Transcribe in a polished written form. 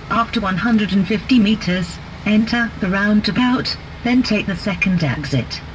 After 150 meters, enter the roundabout, then take the second exit.